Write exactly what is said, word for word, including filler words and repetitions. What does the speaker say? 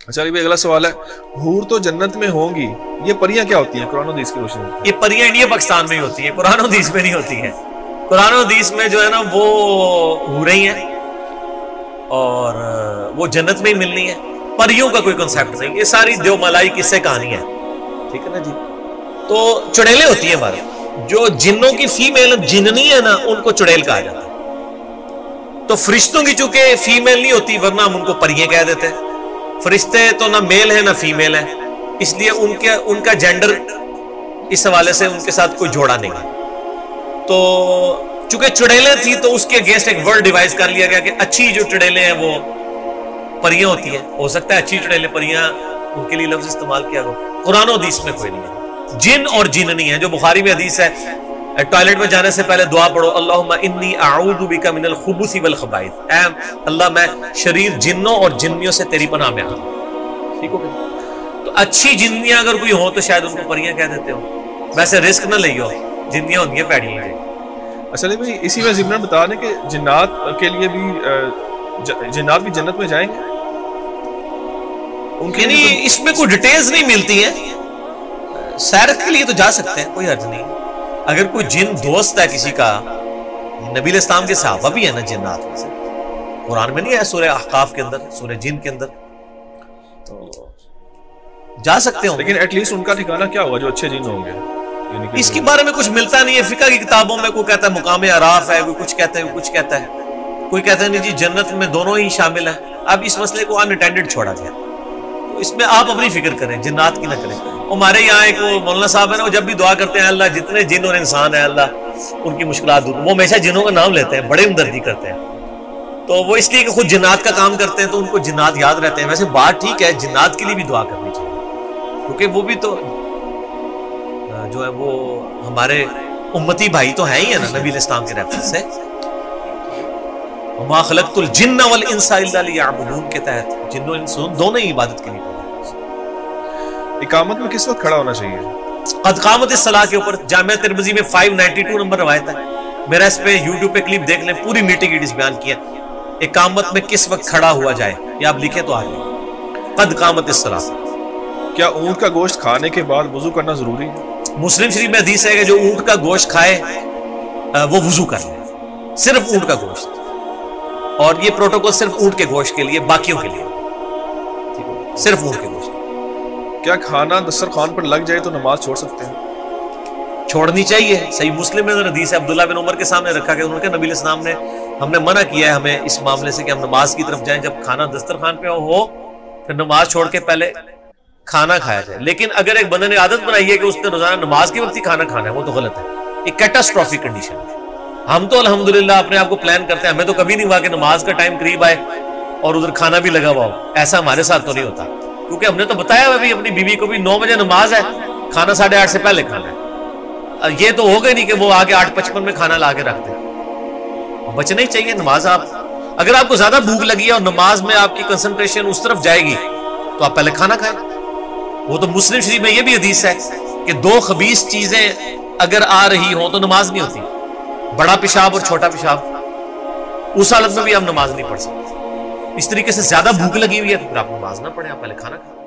اچھا علی بھائی اگلا سوال ہے، حور تو جنت میں ہوں گی، یہ پریاں کیا ہوتی ہیں قرآن و حدیث کی روشنی میں؟ یہ پریاں انڈیا پاکستان میں ہی ہوتی ہیں، قرآن و حدیث میں نہیں ہوتی ہیں۔ قرآن و حدیث میں جو ہے نا وہ حوریں ہیں اور وہ جنت میں ہی ملنی ہے، پریوں کا کوئی کنسیپٹ نہیں، یہ ساری دیو ملائی قصے کہانی ہے، ٹھیک ہے نا جی۔ تو چڑیلیں ہوتی ہیں ہمارے، جو جنوں کی فیمیل جننی ہے نا ان کو چڑیل کہا جاتا ہے۔ تو فرشتوں کی چونکہ فیمیل نہیں ہوتی ورنہ ہم ان کو پریاں کہہ دیتے ہیں۔ فرشتے تو نہ میل ہے نہ فیمیل ہے، اس لیے ان کے ان کا جینڈر اس حوالے سے ان کے ساتھ کوئی جوڑا نہیں ہے۔ تو چونکہ چڑیلیں تھی تو اس کے اگینسٹ ایک ورڈ ڈیوائز کر لیا گیا کہ اچھی جو چڑیلیں ہیں وہ پریاں ہوتی ہیں، ہو سکتا ہے اچھی چڑیلیں پریاں ان کے لیے لفظ استعمال کیا گیا، قرآن و حدیث میں کوئی نہیں ہے۔ جن اور جننی ہے، جو بخاری میں حدیث ہے ٹوائلٹ میں جانے سے پہلے دعا پڑھو، اللہم انی اعوذ بک من الخبث والخبائث، اے اللہ میں شریر جنوں اور جنیوں سے تیری پناہ میں آتا ہوں، ٹھیک ہو گیا۔ تو اچھی جنیاں اگر کوئی ہوں تو شاید ان کو پریاں کہہ دیتے ہو، ویسے رسک نہ لئیو، جنیاں ہوتی ہیں پیڑی ہیں۔ اچھا بھائی اسی میں ضمن بتا دیں کہ جنات کے لیے بھی جنات بھی جنت میں جائیں گے، ان کے یعنی اس میں کوئی ڈیٹیلز نہیں ملتی ہیں، سیر کے لیے تو جا سکتے ہیں، کوئی حرج نہیں۔ اگر کوئی جن دوست ہے کسی کا، نبی علیہ السلام کے صحابہ بھی ہے نا جنات میں سے، قرآن میں نہیں ہے سورہ احقاف کے اندر، سورہ جن کے اندر، تو جا سکتے ہوں، لیکن ایٹ لیسٹ ان کا ٹھکانہ کیا ہوگا جو اچھے جن ہوں گے؟ اس کے بارے میں کچھ ملتا نہیں ہے، فقہ کی کتابوں میں کوئی کہتا ہے مقام اعراف ہے، کوئی کچھ کہتا ہے کوئی کچھ کہتا ہے، کوئی کہتا ہے نہیں جی جنت میں دونوں ہی شامل ہیں۔ اب اس مسئلے کو انٹینڈڈ چھوڑا گیا، تو اس میں آپ اپنی فکر کریں، جنات کی نہ کریں۔ ہمارے یہاں ایک وہ مولانا صاحب ہے نا، وہ جب بھی دعا کرتے ہیں اللہ جتنے جن اور انسان ہیں اللہ ان کی مشکلات دور، وہ ہمیشہ جنوں کا نام لیتے ہیں، بڑے ہمدردی کرتے ہیں، تو وہ اس لیے کہ خود جنات کا کام کرتے ہیں تو ان کو جنات یاد رہتے ہیں۔ ویسے بات ٹھیک ہے، جنات کے لیے بھی دعا کرنی چاہیے، کیونکہ وہ بھی تو جو ہے وہ ہمارے امتی بھائی تو ہیں ہی ہے نا نبی علیہ السلام کے ریفرنس سے، وما خلقت الجن والانس الا لیعبدون کے تحت جن و انس دونوں ہی عبادت کے لیے۔ اقامت میں کس وقت کھڑا ہونا چاہیے؟ قد قامت الصلاۃ کے اوپر جامعہ ترمذی میں پانچ سو بانوے نمبر روایت ہے، میرا اس پہ یوٹیوب پہ کلپ دیکھ لیں، پوری میٹنگ ایڈیس بیان کیا اقامت میں کس وقت کھڑا ہوا جائے، یہ آپ لکھیں تو آگے قد قامت الصلاۃ۔ کیا اونٹ کا گوشت کھانے کے بعد وضو کرنا ضروری ہے؟ مسلم شریف میں حدیث ہے کہ جو اونٹ کا گوشت کھائے وہ وضو کر لے، صرف اونٹ کا گوشت، اور یہ پروٹوکول صرف اونٹ کے گوشت کے لیے، باقیوں کے لیے صرف اونٹ کے گوشت۔ کیا کھانا دسترخوان پر لگ جائے تو نماز چھوڑ سکتے ہیں؟ چھوڑنی چاہیے، صحیح مسلم میں حدیث ہے عبداللہ بن عمر کے سامنے رکھا کہ انہوں نے نبی علیہ السلام نے ہم نے منع کیا ہے ہمیں اس معاملے سے کہ ہم نماز کی طرف جائیں جب کھانا دسترخوان پہ ہو، پھر نماز چھوڑ کے پہلے کھانا کھایا جائے۔ لیکن اگر ایک بندے نے عادت بنائی ہے کہ اس نے روزانہ نماز کے وقت ہی کھانا کھانا ہے، وہ تو غلط ہے، ایک کیٹاسٹروفک کنڈیشن ہے۔ ہم تو الحمدللہ اپنے آپ کو پلان کرتے ہیں، ہمیں تو کبھی نہیں ہوا کہ نماز کا ٹائم قریب آئے اور ادھر کھانا بھی لگا ہوا ہو، ایسا ہمارے ساتھ تو نہیں ہوتا، کیونکہ ہم نے تو بتایا ہوا بھی اپنی بیوی کو بھی نو بجے نماز ہے، کھانا ساڑھے آٹھ سے پہلے کھانا ہے۔ یہ تو ہوگا نہیں کہ وہ آگے آٹھ پچپن میں کھانا لا کے رکھ دیں، بچنا ہی چاہیے نماز۔ آپ اگر آپ کو زیادہ بھوک لگی ہے اور نماز میں آپ کی کنسنٹریشن اس طرف جائے گی تو آپ پہلے کھانا کھائیں۔ وہ تو مسلم شریف میں یہ بھی حدیث ہے کہ دو خبیث چیزیں اگر آ رہی ہوں تو نماز نہیں ہوتی، بڑا پیشاب اور چھوٹا پیشاب، اس حالت میں بھی آپ نماز نہیں پڑھ سکتے۔ اس طریقے سے زیادہ بھوک لگی ہوئی ہے تو پھر آپ نماز نہ پڑھیں، آپ پہلے کھانا کھائیں۔